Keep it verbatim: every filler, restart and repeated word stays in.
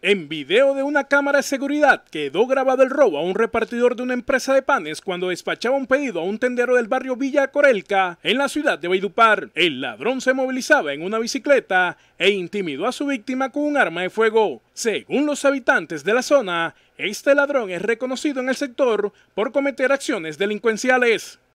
En video de una cámara de seguridad quedó grabado el robo a un repartidor de una empresa de panes cuando despachaba un pedido a un tendero del barrio Villa Corelca, en la ciudad de Valledupar. El ladrón se movilizaba en una bicicleta e intimidó a su víctima con un arma de fuego. Según los habitantes de la zona, este ladrón es reconocido en el sector por cometer acciones delincuenciales.